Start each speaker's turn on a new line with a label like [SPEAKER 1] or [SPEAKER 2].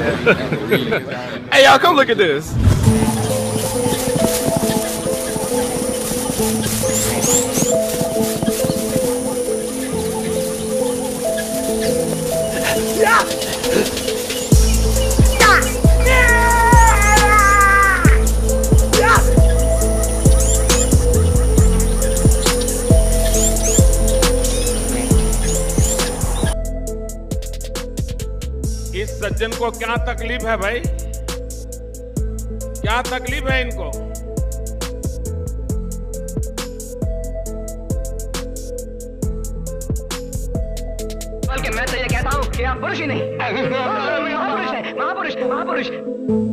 [SPEAKER 1] Hey, y'all, come look at this.
[SPEAKER 2] इस सज्जन को क्या तकलीफ है भाई? क्या तकलीफ है इनको?
[SPEAKER 3] बल्कि मैं तो ये कहता हूँ कि आप पुरुष ही नहीं, महापुरुष है, महापुरुष, महापुरुष।